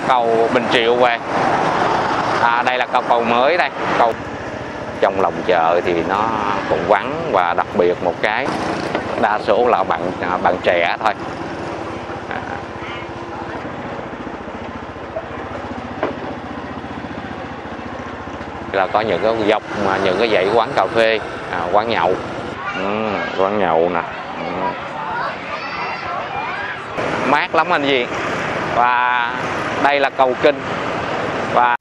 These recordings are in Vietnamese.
cầu Bình Triệu về. Đây là cầu mới đây. Trong lòng chợ thì nó cũng vắng, và đặc biệt một cái đa số là bạn trẻ thôi. Là có những cái dọc mà những cái dãy quán cà phê, quán nhậu, quán nhậu nè, mát lắm anh gì. Và đây là cầu Kinh. Và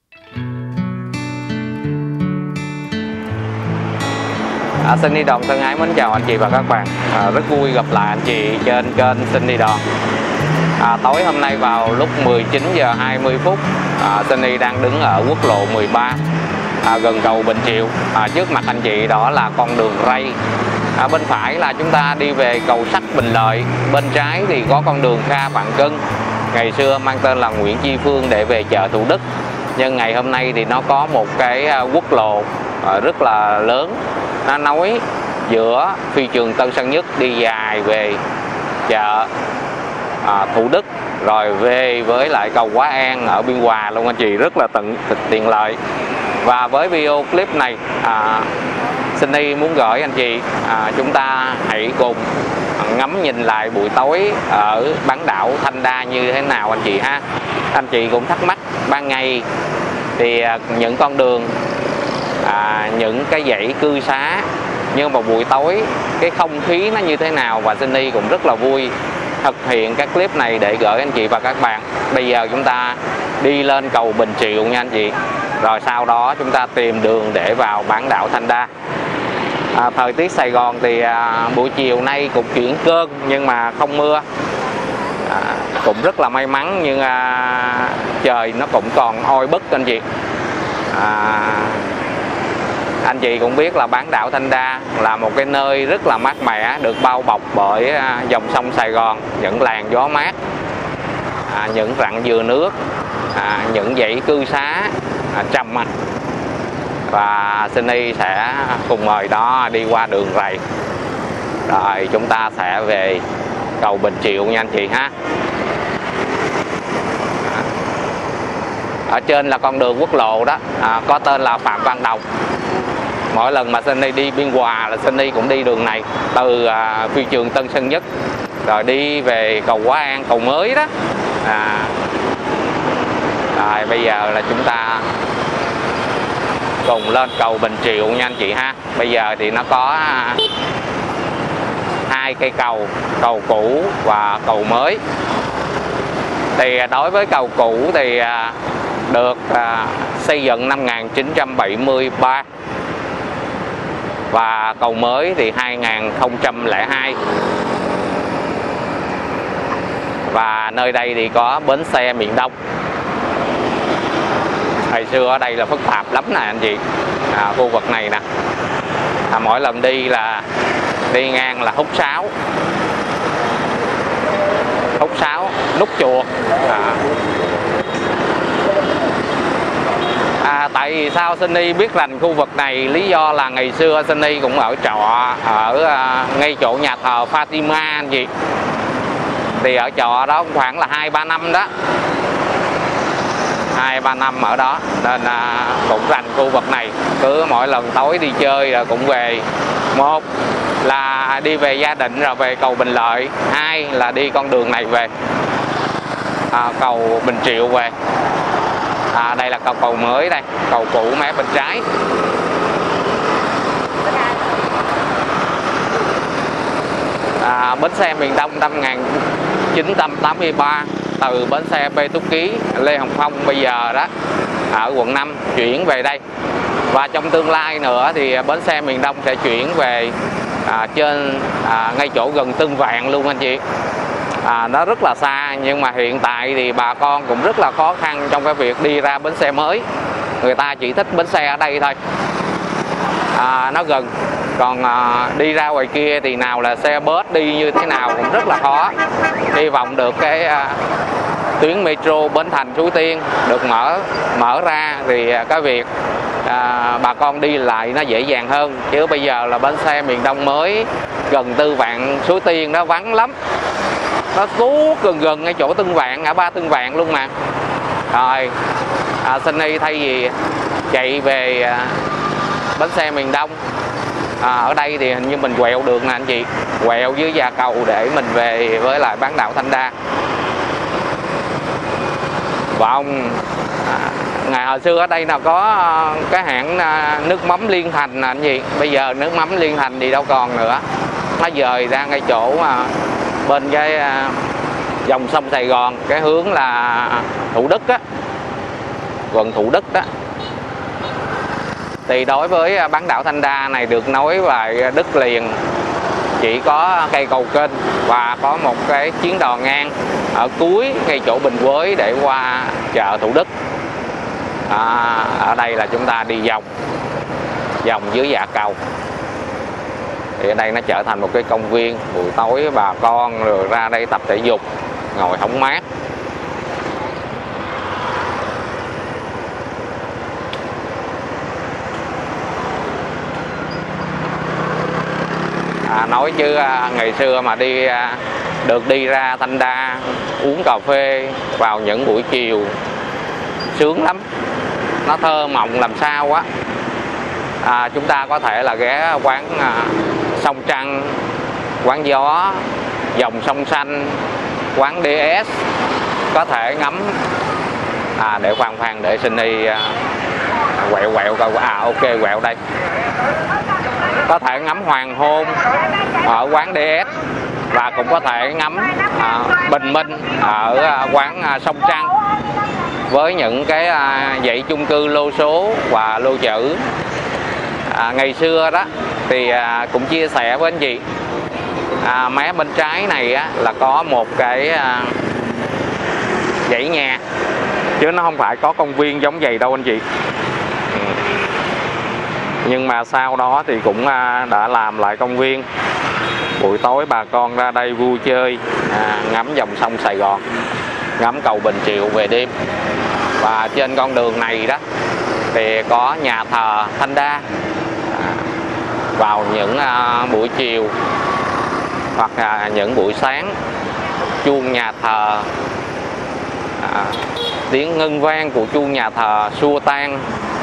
Xin Đi Đòn thân ái mến chào anh chị và các bạn. Rất vui gặp lại anh chị trên kênh Xin Đi Đòn. Tối hôm nay vào lúc 19 giờ 20 phút, Xin Đi đang đứng ở quốc lộ 13, gần cầu Bình Triệu. Trước mặt anh chị đó là con đường ray. Bên phải là chúng ta đi về cầu sắt Bình Lợi. Bên trái thì có con đường Kha Vạn Cân, ngày xưa mang tên là Nguyễn Tri Phương để về chợ Thủ Đức. Nhưng ngày hôm nay thì nó có một cái quốc lộ rất là lớn, nó nối giữa phi trường Tân Sơn Nhất đi dài về chợ Thủ Đức, rồi về với lại cầu Hóa An ở Biên Hòa luôn anh chị, rất là tiện lợi. Và với video clip này, Xin Đi muốn gửi anh chị chúng ta hãy cùng ngắm nhìn lại buổi tối ở bán đảo Thanh Đa như thế nào anh chị ha. Anh chị cũng thắc mắc ban ngày thì những con đường, những cái dãy cư xá, nhưng mà buổi tối cái không khí nó như thế nào, và Xin Đi cũng rất là vui thực hiện các clip này để gửi anh chị và các bạn. Bây giờ chúng ta đi lên cầu Bình Triệu nha anh chị, rồi sau đó chúng ta tìm đường để vào bán đảo Thanh Đa. Thời tiết Sài Gòn thì buổi chiều nay cũng chuyển cơn nhưng mà không mưa, cũng rất là may mắn, nhưng trời nó cũng còn oi bức anh chị. Anh chị cũng biết là bán đảo Thanh Đa là một cái nơi rất là mát mẻ, được bao bọc bởi dòng sông Sài Gòn, những làn gió mát, những rặng dừa nước, những dãy cư xá trầm mặc. Và Xin Đi sẽ cùng mời đó đi qua đường rầy, rồi chúng ta sẽ về cầu Bình Triệu nha anh chị ha. Ở trên là con đường quốc lộ đó, có tên là Phạm Văn Đồng. Mỗi lần mà Xin Đi đi Biên Hòa là Xin Đi cũng đi đường này, từ phi trường Tân Sơn Nhất rồi đi về cầu Hóa An, cầu mới đó. Rồi bây giờ là chúng ta cùng lên cầu Bình Triệu nha anh chị ha. Bây giờ thì nó có hai cây cầu, cầu cũ và cầu mới. Thì đối với cầu cũ thì được xây dựng năm 1973, và cầu mới thì 2002. Và nơi đây thì có bến xe miền Đông. Hồi xưa ở đây là phức tạp lắm nè anh chị. Khu vực này nè, mỗi lần đi là đi ngang là Hút Sáo, Nút Chuột. Tại vì sao Xin Đi biết rành khu vực này? Lý do là ngày xưa Xin Đi cũng ở trọ ở ngay chỗ nhà thờ Fatima anh chị. Thì ở trọ đó khoảng là 2-3 năm đó, 2-3 năm ở đó, nên cũng rành khu vực này. Cứ mỗi lần tối đi chơi là cũng về, một là đi về gia đình rồi về cầu Bình Lợi, hai là đi con đường này về cầu Bình Triệu về. Đây là cầu mới đây, cầu cũ mé bên trái. Bến xe miền Đông năm 1983, từ bến xe Pê Túc Ký, Lê Hồng Phong bây giờ đó ở quận 5 chuyển về đây. Và trong tương lai nữa thì bến xe miền Đông sẽ chuyển về trên ngay chỗ gần Tân Vạn luôn anh chị. Nó rất là xa, nhưng mà hiện tại thì bà con cũng rất là khó khăn trong cái việc đi ra bến xe mới. Người ta chỉ thích bến xe ở đây thôi, nó gần. Còn đi ra ngoài kia thì nào là xe bus đi như thế nào cũng rất là khó. Hy vọng được cái tuyến metro Bến Thành Suối Tiên được mở ra thì cái việc bà con đi lại nó dễ dàng hơn. Chứ bây giờ là bến xe miền Đông mới gần Tư Vạn Suối Tiên nó vắng lắm, nó tuốt gần ngay chỗ Tân Vạn, ngã ba Tân Vạn luôn mà. Rồi Sunny thay vì chạy về bến xe miền Đông, ở đây thì hình như mình quẹo đường nè anh chị, quẹo dưới Gia Cầu để mình về với lại bán đảo Thanh Đa. Vòng ngày hồi xưa ở đây là có cái hãng nước mắm Liên Thành nè anh chị. Bây giờ nước mắm Liên Thành thì đâu còn nữa, nó dời ra ngay chỗ bên cái dòng sông Sài Gòn, cái hướng là Thủ Đức á, quận Thủ Đức đó. Thì đối với bán đảo Thanh Đa này được nối vào đất liền, chỉ có cây cầu kênh và có một cái chuyến đò ngang ở cuối ngay chỗ Bình Quới để qua chợ Thủ Đức. Ở đây là chúng ta đi vòng dưới Dạ Cầu. Thì ở đây nó trở thành một cái công viên, buổi tối bà con rồi ra đây tập thể dục, ngồi hóng mát. Nói chứ ngày xưa mà được đi ra Thanh Đa uống cà phê vào những buổi chiều sướng lắm, nó thơ mộng làm sao á. Chúng ta có thể là ghé quán Sông Trăng, quán Gió, dòng sông xanh, quán DS, có thể ngắm để khoan để Sunny quẹo coi. Ok, quẹo đây. Có thể ngắm hoàng hôn ở quán DS và cũng có thể ngắm bình minh ở quán Sông Trăng với những cái dãy chung cư lô số và lô chữ. Ngày xưa đó thì cũng chia sẻ với anh chị, mé bên trái này á, là có một cái dãy nhà, chứ nó không phải có công viên giống vậy đâu anh chị. Nhưng mà sau đó thì cũng đã làm lại công viên. Buổi tối bà con ra đây vui chơi, ngắm dòng sông Sài Gòn, ngắm cầu Bình Triệu về đêm. Và trên con đường này đó thì có nhà thờ Thanh Đa. Vào những buổi chiều hoặc là những buổi sáng, chuông nhà thờ, tiếng ngân vang của chuông nhà thờ xua tan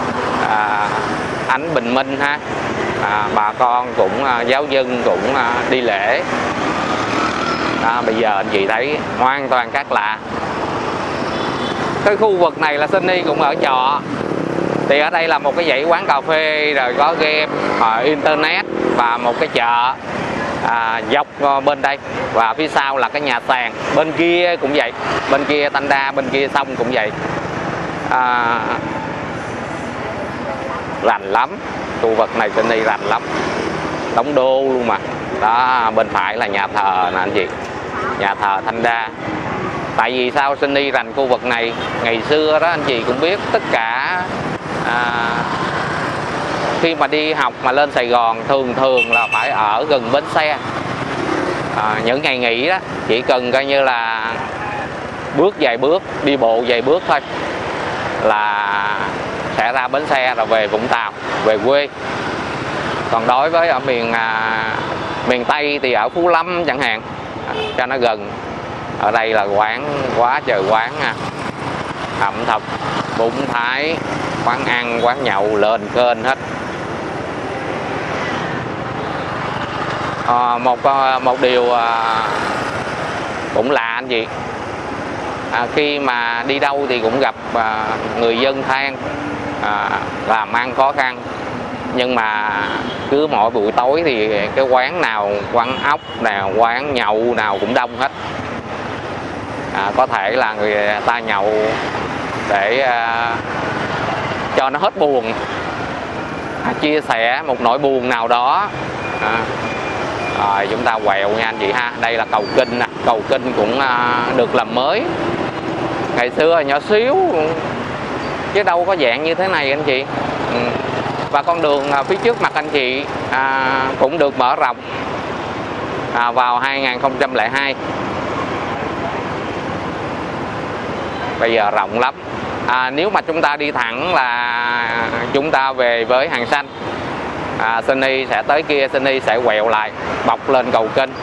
ánh bình minh ha. Bà con cũng giáo dân cũng đi lễ. Bây giờ anh chị thấy hoàn toàn khác lạ. Cái khu vực này là Sunny cũng ở trọ. Thì ở đây là một cái dãy quán cà phê, rồi có game, internet và một cái chợ dọc bên đây. Và phía sau là cái nhà sàn. Bên kia cũng vậy, bên kia Thanh Đa, bên kia sông cũng vậy. Rành lắm, khu vực này Sunny rành lắm, đóng đô luôn mà. Đó, bên phải là nhà thờ nè anh chị, nhà thờ Thanh Đa. Tại vì sao Sunny rành khu vực này? Ngày xưa đó anh chị cũng biết, tất cả khi mà đi học mà lên Sài Gòn thường là phải ở gần bến xe. Những ngày nghỉ đó chỉ cần coi như là bước vài bước, đi bộ vài bước thôi là sẽ ra bến xe rồi về Vũng Tàu, về quê. Còn đối với ở miền Tây thì ở Phú Lâm chẳng hạn, cho nó gần. Ở đây là quán quá trời quán ẩm thực, bún Thái, quán ăn, quán nhậu lên kênh hết. Một điều cũng lạ anh chị, khi mà đi đâu thì cũng gặp người dân than làm ăn khó khăn, nhưng mà cứ mỗi buổi tối thì cái quán nào, quán ốc nào, quán nhậu nào cũng đông hết. Có thể là người ta nhậu để cho nó hết buồn, chia sẻ một nỗi buồn nào đó. Rồi chúng ta quẹo nha anh chị ha. Đây là cầu Kinh nè, cầu Kinh cũng được làm mới. Ngày xưa nhỏ xíu chứ đâu có dạng như thế này anh chị. Và con đường phía trước mặt anh chị cũng được mở rộng vào 2002. Bây giờ rộng lắm. Nếu mà chúng ta đi thẳng là chúng ta về với Hàng Xanh, Sunny sẽ tới kia, Sunny sẽ quẹo lại bọc lên cầu Kinh.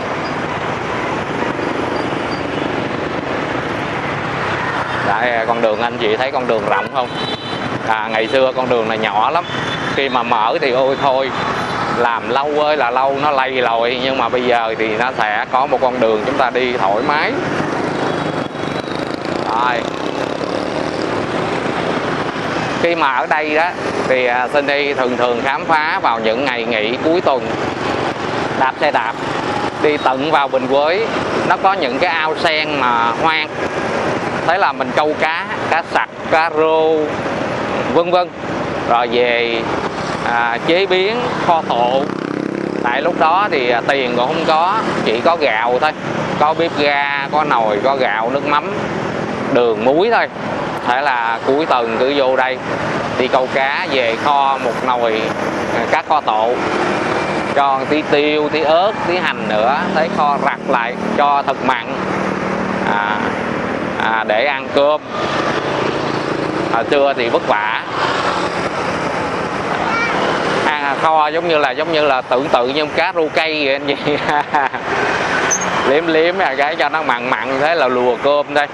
Đấy, con đường anh chị thấy con đường rộng không? Ngày xưa con đường này nhỏ lắm, khi mà mở thì ôi thôi, làm lâu ơi là lâu, nó lầy lội. Nhưng mà bây giờ thì nó sẽ có một con đường chúng ta đi thoải mái. Rồi. Khi mà ở đây đó thì Sunny thường khám phá vào những ngày nghỉ cuối tuần, đạp xe đạp đi tận vào Bình Quới. Nó có những cái ao sen mà hoang, thế là mình câu cá sặc, cá rô vân vân, rồi về chế biến kho tộ. Tại lúc đó thì tiền cũng không có, chỉ có gạo thôi, có bếp ga, có nồi, có gạo, nước mắm, đường, muối thôi. Thế là cuối tuần cứ vô đây đi câu cá, về kho một nồi cá kho tộ, cho tí tiêu, tí ớt, tí hành nữa, thấy kho rặt lại cho thật mặn, để ăn cơm. Hồi xưa thì vất vả, ăn kho giống như là tưởng tượng như cá rô cây vậy anh chị. liếm cái cho nó mặn mặn, thế là lùa cơm đây.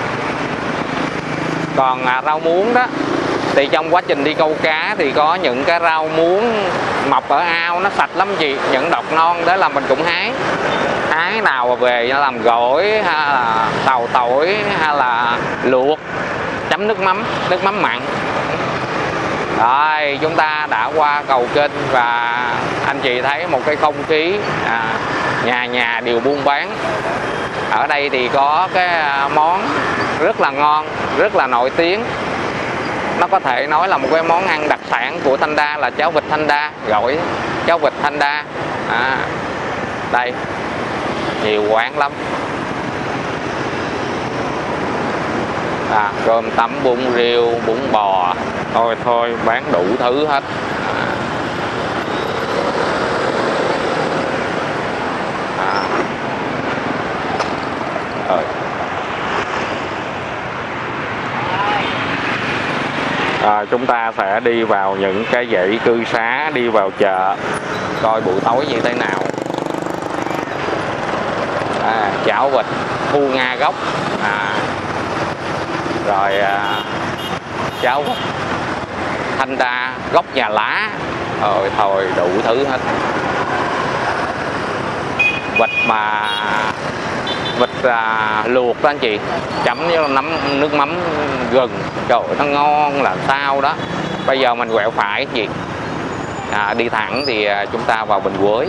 Còn rau muống đó thì trong quá trình đi câu cá thì có những cái rau muống mọc ở ao, nó sạch lắm chị, những đọt non đó là mình cũng hái nào mà về nó làm gỏi, hay là xào tỏi, hay là luộc chấm nước mắm mặn. Rồi chúng ta đã qua cầu Kênh và anh chị thấy một cái không khí nhà đều buôn bán. Ở đây thì có cái món rất là ngon, rất là nổi tiếng. Nó có thể nói là một cái món ăn đặc sản của Thanh Đa là cháo vịt Thanh Đa, gỏi cháo vịt Thanh Đa. Đây nhiều quán lắm, cơm tấm, bún riêu, bún bò, thôi bán đủ thứ hết. Chúng ta sẽ đi vào những cái dãy cư xá, đi vào chợ coi buổi tối như thế nào. Chảo vịt Thu Nga gốc, rồi cháo vịt Thanh Đa gốc Nhà Lá, thôi đủ thứ hết. Vịt luộc đó anh chị, chấm với nước mắm gừng, trời ơi, nó ngon là sao đó. Bây giờ mình quẹo phải gì, đi thẳng thì chúng ta vào Bình Quới.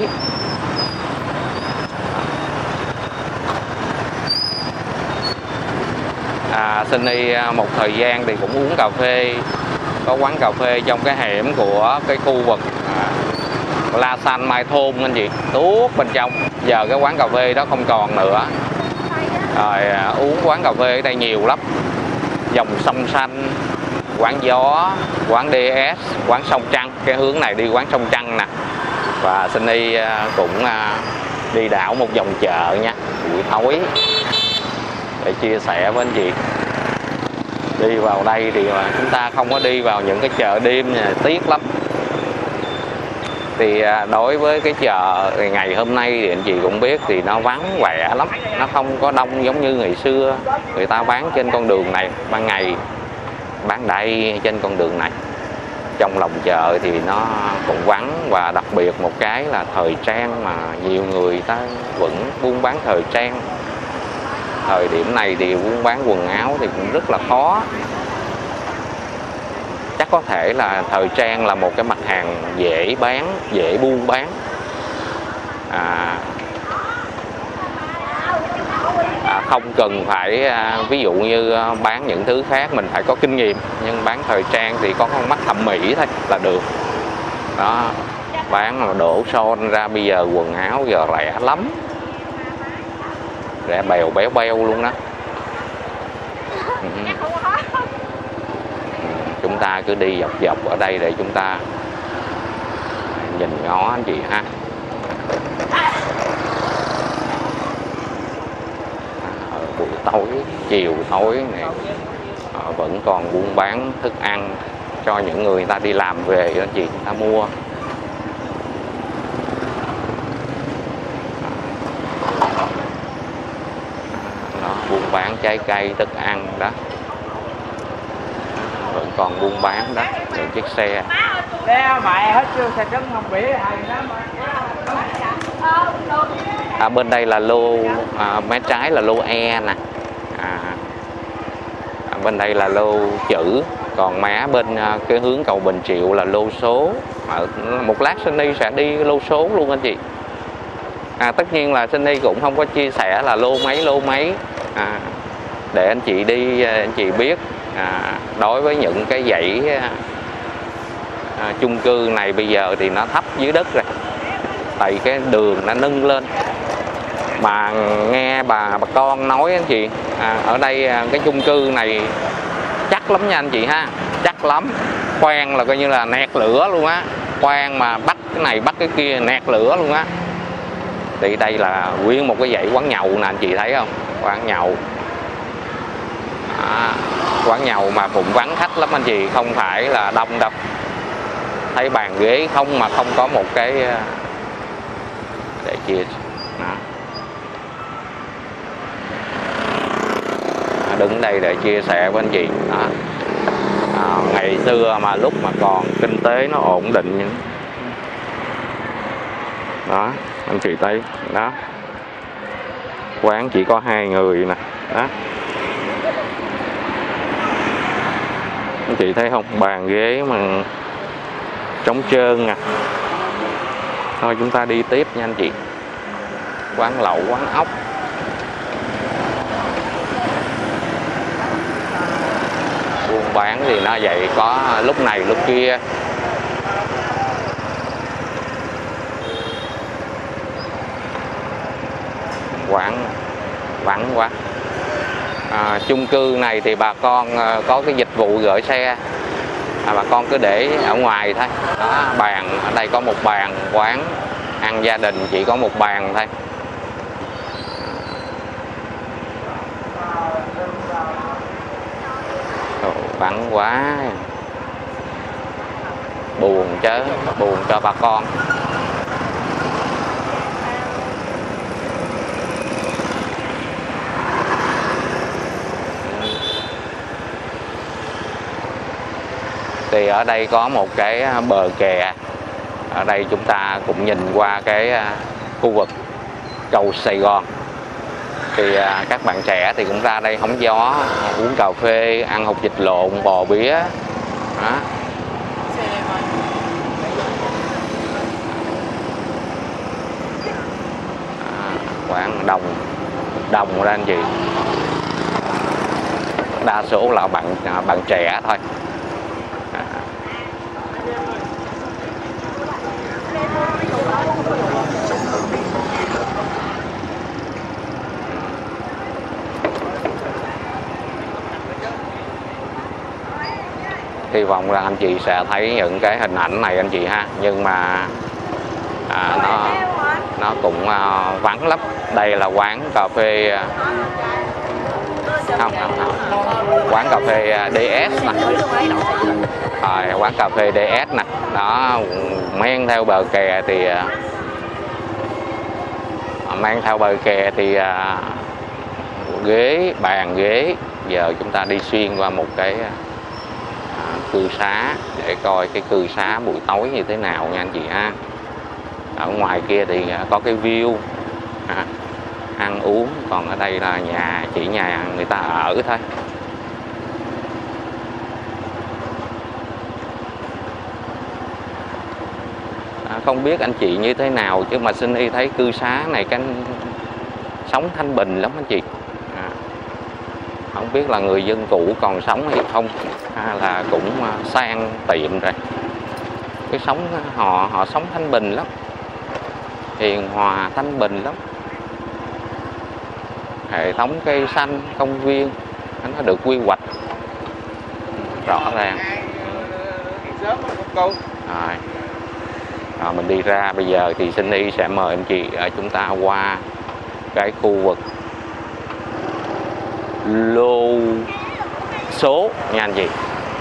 Sunny một thời gian thì cũng uống cà phê, có quán cà phê trong cái hẻm của cái khu vực La San Mai Thôn anh chị, tuốt bên trong. Giờ cái quán cà phê đó không còn nữa. Rồi uống quán cà phê ở đây nhiều lắm, dòng sông xanh, quán gió, quán DS, quán sông Trăng. Cái hướng này đi quán sông Trăng nè. Và Sunny cũng đi đảo một vòng chợ nha, buổi tối, để chia sẻ với anh chị. Đi vào đây thì chúng ta không có đi vào những cái chợ đêm này, tiếc lắm. Thì đối với cái chợ thì ngày hôm nay thì anh chị cũng biết thì nó vắng vẻ lắm, nó không có đông giống như ngày xưa. Người ta bán trên con đường này, ban ngày bán đầy trên con đường này. Trong lòng chợ thì nó cũng vắng, và đặc biệt một cái là thời trang, mà nhiều người ta vẫn buôn bán thời trang. Thời điểm này thì buôn bán quần áo thì cũng rất là khó. Chắc có thể là thời trang là một cái mặt hàng dễ bán, dễ buôn bán. Không cần phải ví dụ như bán những thứ khác mình phải có kinh nghiệm, nhưng bán thời trang thì có con mắt thẩm mỹ thôi là được. Đó, bán mà đổ son ra, bây giờ quần áo giờ rẻ lắm, rẻ bèo béo luôn đó. Chúng ta cứ đi dọc ở đây để chúng ta nhìn ngó anh chị ha. Buổi tối, chiều tối này vẫn còn buôn bán thức ăn cho những người ta đi làm về đó chị, người ta mua. Đó, buôn bán trái cây, thức ăn đó. còn buôn bán đó những chiếc xe. Bên đây là lô mé trái là lô E nè, bên đây là lô chữ, còn má bên cái hướng cầu Bình Triệu là lô số. Một lát Sunny sẽ đi lô số luôn anh chị. Tất nhiên là Sunny cũng không có chia sẻ là lô mấy để anh chị đi anh chị biết. Đối với những cái dãy chung cư này bây giờ thì nó thấp dưới đất rồi, tại cái đường nó nâng lên. Mà nghe bà con nói anh chị, ở đây cái chung cư này chắc lắm nha anh chị ha, chắc lắm. Khoan là coi như là nẹt lửa luôn á, khoan mà bắt cái này bắt cái kia nẹt lửa luôn á. Thì đây là nguyên một cái dãy quán nhậu nè anh chị thấy không, quán nhậu. Quán nhậu mà cũng vắng khách lắm anh chị, không phải là đông đâu. Thấy bàn ghế không mà không có một cái để chia. Đứng đây để chia sẻ với anh chị đó. Ngày xưa mà lúc mà còn kinh tế nó ổn định đó, anh chị thấy đó, quán chỉ có 2 người nè đó, anh chị thấy không, bàn ghế mà trống trơn nè. Thôi chúng ta đi tiếp nha anh chị. Quán lẩu, quán ốc. Buôn bán thì nó vậy, có lúc này lúc kia. Quán vắng quá. Chung cư này thì bà con có cái dịch vụ gửi xe, bà con cứ để ở ngoài thôi đó. Bàn ở đây có một bàn, quán ăn gia đình chỉ có một bàn thôi. Vắng quá, buồn chứ, buồn cho bà con. Thì ở đây có một cái bờ kè. Ở đây chúng ta cũng nhìn qua cái khu vực cầu Sài Gòn. Thì các bạn trẻ thì cũng ra đây hóng gió, uống cà phê, ăn hột vịt lộn, bò bía đó. Quán đồng ra anh chị, đa số là bạn trẻ thôi. Hy vọng là anh chị sẽ thấy những cái hình ảnh này anh chị ha, nhưng mà nó cũng vắng lắm. Đây là quán cà phê không, quán cà phê DS nè. Quán cà phê DS nè đó, men theo bờ kè thì ghế, bàn ghế. Giờ chúng ta đi xuyên qua một cái cư xá để coi cái cư xá buổi tối như thế nào nha anh chị ha. Ở ngoài kia thì có cái view ăn uống, còn ở đây là chỉ nhà người ta ở thôi. Không biết anh chị như thế nào chứ mà Sunny thấy cư xá này cái sống thanh bình lắm anh chị. Không biết là người dân cũ còn sống hay không, hay là cũng sang tiệm rồi. Cái sống họ sống thanh bình lắm, hiền hòa thanh bình lắm. Hệ thống cây xanh, công viên nó được quy hoạch rõ ràng. Rồi mình đi ra bây giờ thì Sunny sẽ mời anh chị chúng ta qua cái khu vực lô số nha anh chị.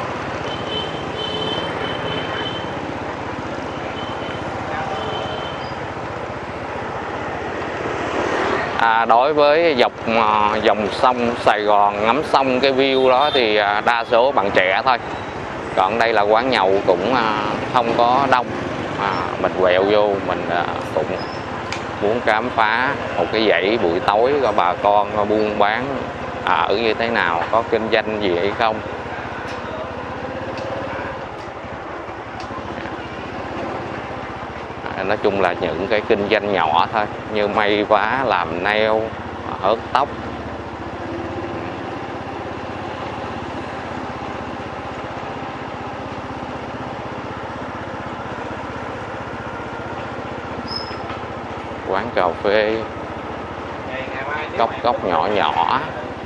Đối với dọc dòng sông Sài Gòn, ngắm sông cái view đó thì đa số bạn trẻ thôi. Còn đây là quán nhậu cũng không có đông, mình quẹo vô mình cũng muốn khám phá một cái dãy buổi tối coi bà con buôn bán ở như thế nào, có kinh doanh gì hay không. Nói chung là những cái kinh doanh nhỏ thôi, như may vá, làm nail, hớt tóc. Quán cà phê cốc nhỏ nhỏ.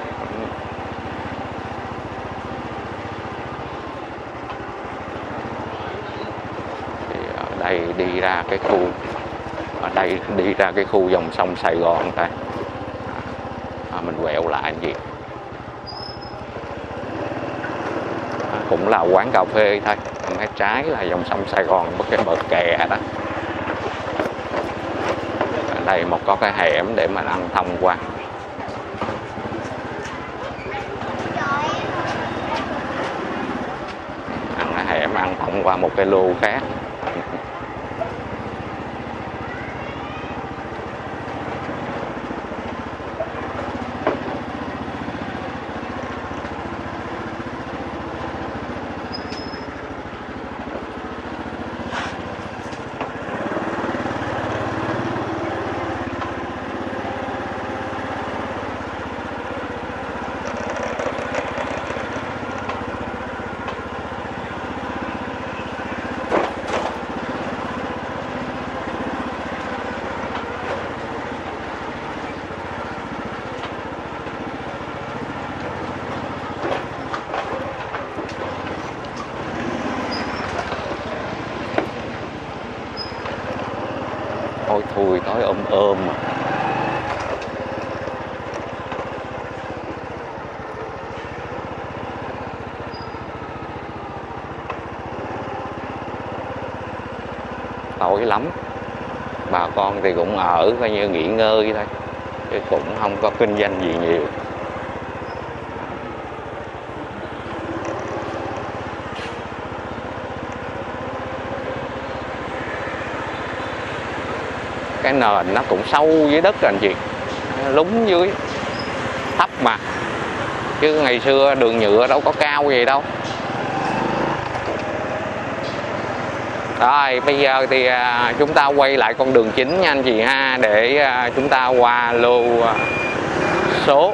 Thì ở đây đi ra cái khu, ở đây đi ra cái khu dòng sông Sài Gòn đây. Mình quẹo lại gì cũng là quán cà phê thôi, ngay trái là dòng sông Sài Gòn với cái bờ kè đó. Ở đây có cái hẻm để mà ăn thông qua. Ăn cái hẻm ăn thông qua một cái lô khác. Ôi thui tối ôm mà. Tối lắm. Bà con thì cũng ở coi như nghỉ ngơi thôi, chứ cũng không có kinh doanh gì nhiều. Cái nền nó cũng sâu dưới đất rồi anh chị, lún dưới thấp mà, chứ ngày xưa đường nhựa đâu có cao gì đâu. Rồi bây giờ thì chúng ta quay lại con đường chính nha anh chị ha, để chúng ta qua lô số.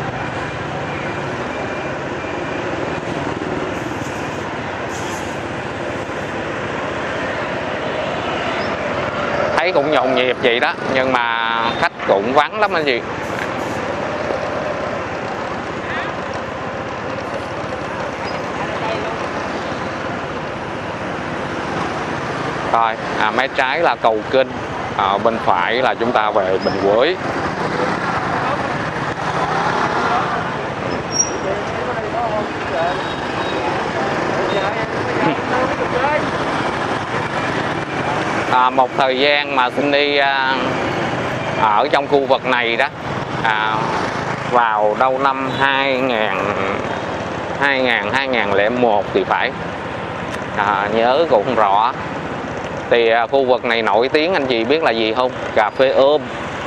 Thấy cũng nhộn nhịp vậy đó, nhưng mà khách cũng vắng lắm anh chị. Rồi mé trái là cầu Kinh, bên phải là chúng ta về Bình Quế. Một thời gian mà Sunny ở trong khu vực này đó, vào đâu năm 2001 thì phải, nhớ cũng không rõ. Thì khu vực này nổi tiếng anh chị biết là gì không? Cà phê ôm.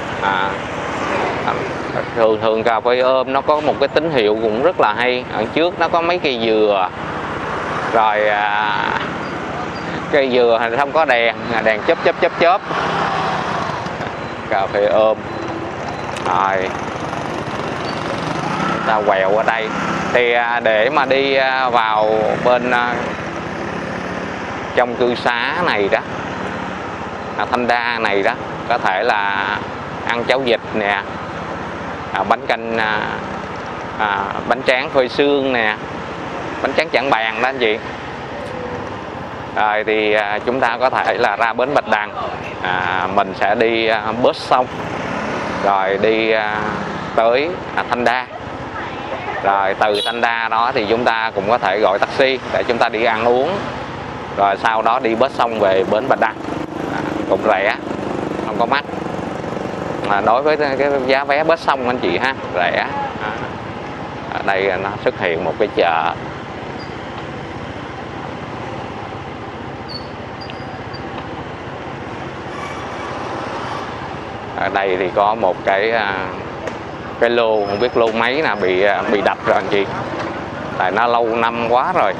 Thường cà phê ôm nó có một cái tín hiệu cũng rất là hay. Ở trước nó có mấy cây dừa, rồi cây dừa thì không có đèn chớp. Cà phê ôm. Rồi ta quẹo qua đây thì để mà đi vào bên trong cư xá này đó, Thanh Đa này đó, có thể là ăn cháo vịt nè, bánh canh, bánh tráng phơi sương nè, bánh tráng Trảng Bàng đó anh chị. Rồi thì chúng ta có thể là ra bến Bạch Đằng, mình sẽ đi bus xong rồi đi tới Thanh Đa. Rồi từ Thanh Đa đó thì chúng ta cũng có thể gọi taxi để chúng ta đi ăn uống, rồi sau đó đi bus xong về bến Bạch Đằng. Cũng rẻ, không có mắc. Đối với cái giá vé bus xong anh chị ha, rẻ. Ở đây nó xuất hiện một cái chợ. Ở đây thì có một cái lô, không biết lô mấy nè, bị đập rồi anh chị, tại nó lâu năm quá rồi.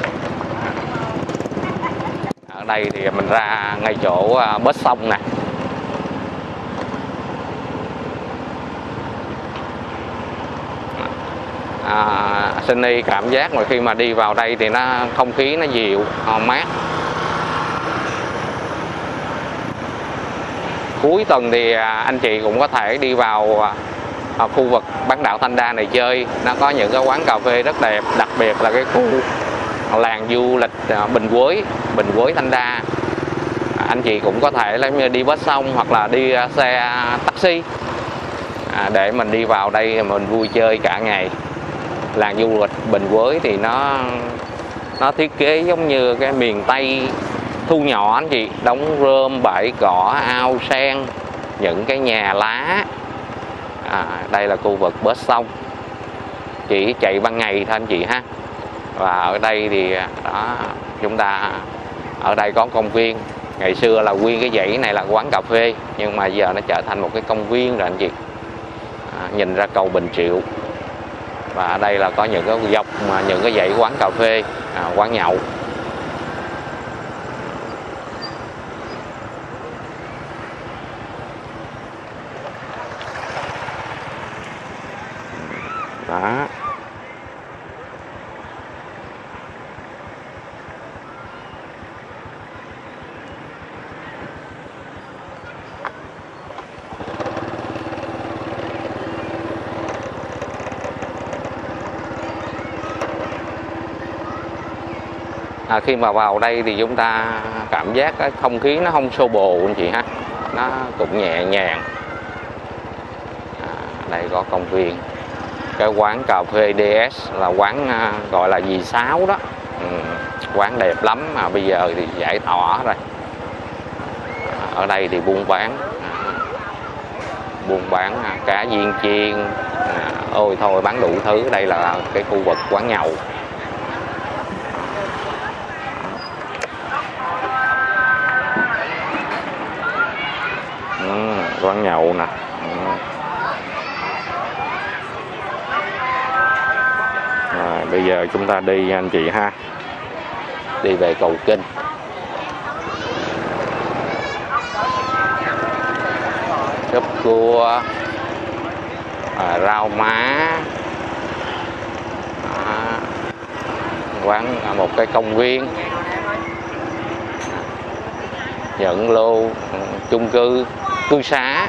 Ở đây thì mình ra ngay chỗ bến sông nè. Sunny cảm giác mà khi mà đi vào đây thì nó không khí nó dịu, mát. Cuối tuần thì anh chị cũng có thể đi vào khu vực bán đảo Thanh Đa này chơi. Nó có những cái quán cà phê rất đẹp, đặc biệt là cái khu làng du lịch Bình Quế Thanh Đa. Anh chị cũng có thể là đi bus sông hoặc là đi xe taxi để mình đi vào đây mình vui chơi cả ngày. Làng du lịch Bình Quế thì nó thiết kế giống như cái miền Tây thu nhỏ anh chị, đống rơm, bãi cỏ, ao sen, những cái nhà lá. Đây là khu vực bến sông, chỉ chạy ban ngày thôi anh chị ha. Và ở đây thì đó, chúng ta ở đây có công viên. Ngày xưa là nguyên cái dãy này là quán cà phê, nhưng mà giờ nó trở thành một cái công viên rồi anh chị. Nhìn ra cầu Bình Triệu. Và ở đây là có những cái dọc mà những cái dãy quán cà phê, quán nhậu. Đó. Khi mà vào đây thì chúng ta cảm giác cái không khí nó không xô bồ anh chị ha, nó cũng nhẹ nhàng. Đây có công viên, cái quán cà phê DS là quán gọi là dì Sáu đó. Quán đẹp lắm mà bây giờ thì giải tỏa rồi. Ở đây thì buôn bán cá viên chiên, ôi thôi bán đủ thứ. Đây là cái khu vực quán nhậu. Quán nhậu nè. Bây giờ chúng ta đi anh chị ha, đi về cầu Kinh. Súp cua, rau má, quán một cái công viên, nhận lô chung cư xá.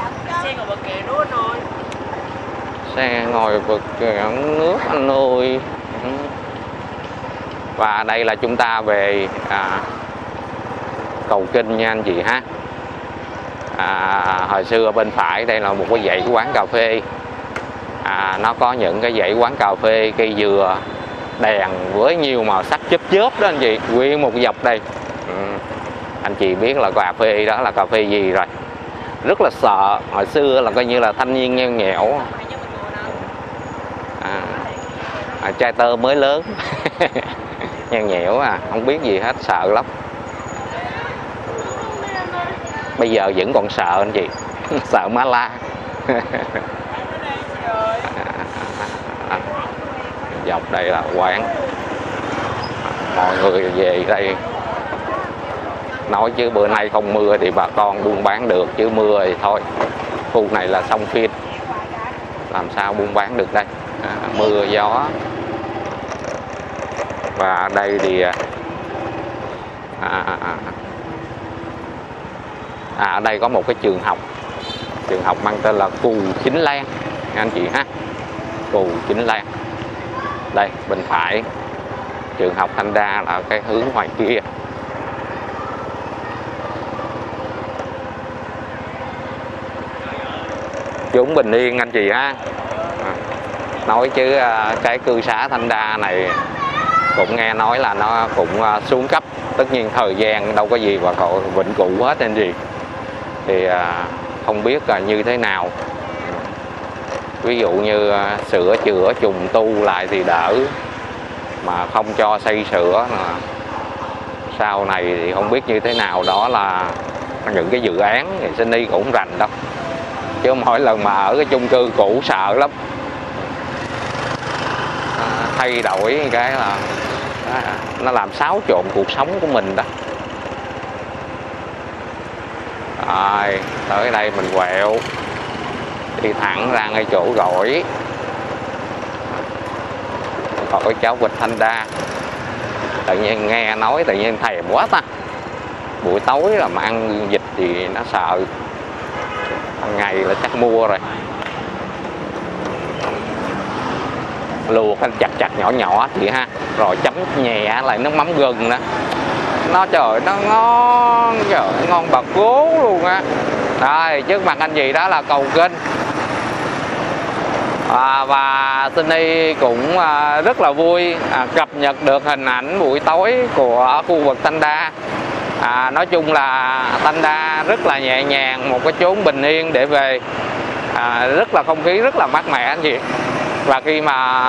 Xe ngồi vực nước anh ơi. Và đây là chúng ta về cầu Kinh nha anh chị ha. Hồi xưa bên phải đây là một cái dãy quán cà phê. Nó có những cái dãy quán cà phê cây dừa, đèn với nhiều màu sắc chớp đó anh chị, nguyên một dọc đây. Anh chị biết là cà phê đó là cà phê gì rồi. Rất là sợ, hồi xưa là coi như là thanh niên nheo nhẽo. Trai tơ mới lớn. Nheo nhẽo không biết gì hết, sợ lắm. Bây giờ vẫn còn sợ anh chị. Sợ má la. Dọc đây là quán. Mọi người về đây nói chứ bữa nay không mưa thì bà con buôn bán được, chứ mưa thì thôi. Khu này là sông Phiên, làm sao buôn bán được đây. Mưa gió. Và ở đây thì ở đây có một cái trường học mang tên là Cù Chính Lan anh chị ha. Cù Chính Lan. Đây bên phải trường học Thanh Đa là cái hướng ngoài kia. Chốn bình yên anh chị ha. Nói chứ cái cư xá Thanh Đa này cũng nghe nói là nó cũng xuống cấp. Tất nhiên thời gian đâu có gì và còn vĩnh cửu hết anh chị. Thì không biết là như thế nào. Ví dụ như sửa chữa trùng tu lại thì đỡ, mà không cho xây sửa sau này thì không biết như thế nào. Đó là những cái dự án thì Sunny cũng không rành đâu. chứ mỗi lần mà ở cái chung cư cũ sợ lắm. Thay đổi cái là nó làm xáo trộn cuộc sống của mình đó. Rồi tới đây mình quẹo đi thẳng ra ngay chỗ gỏi cháo vịt Thanh Đa. Tự nhiên nghe nói tự nhiên thèm quá ta. Buổi tối là mà ăn vịt thì nó sợ, hàng ngày là chắc mua rồi. Luộc anh chặt chặt nhỏ nhỏ chị ha, rồi chấm nhẹ lại nước mắm gừng nữa. Nó trời nó ngon, trời ngon bạc cố luôn á. Rồi trước mặt anh chị đó là cầu Kinh. Và Sunny cũng rất là vui cập nhật được hình ảnh buổi tối của khu vực Thanh Đa. Nói chung là Thanh Đa rất là nhẹ nhàng, một cái chốn bình yên để về, rất là không khí rất là mát mẻ anh chị. Và khi mà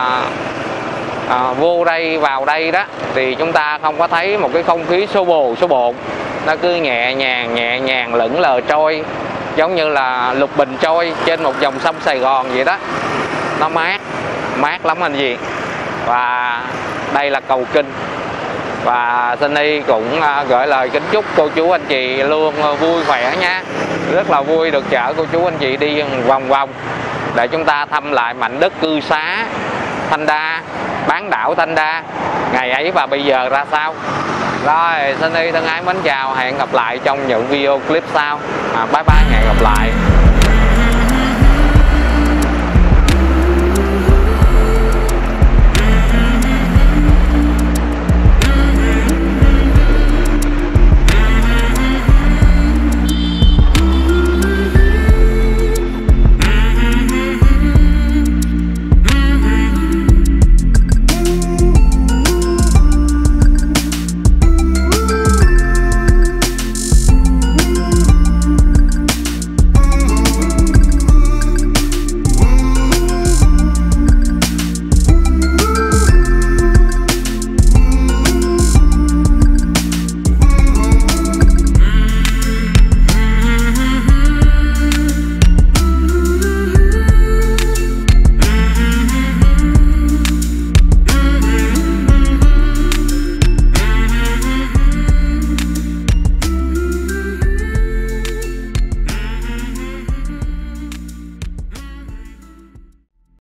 vào đây đó thì chúng ta không có thấy một cái không khí xô bồn, nó cứ nhẹ nhàng lững lờ trôi, giống như là lục bình trôi trên một dòng sông Sài Gòn vậy đó. Nó mát lắm anh chị. Và đây là cầu Kinh, và Sunny cũng gửi lời kính chúc cô chú anh chị luôn vui khỏe nha. Rất là vui được chở cô chú anh chị đi vòng vòng để chúng ta thăm lại mảnh đất cư xá Thanh Đa, bán đảo Thanh Đa ngày ấy và bây giờ ra sao. Rồi Sunny thân ái mến chào, hẹn gặp lại trong những video clip sau. Bye bye, hẹn gặp lại.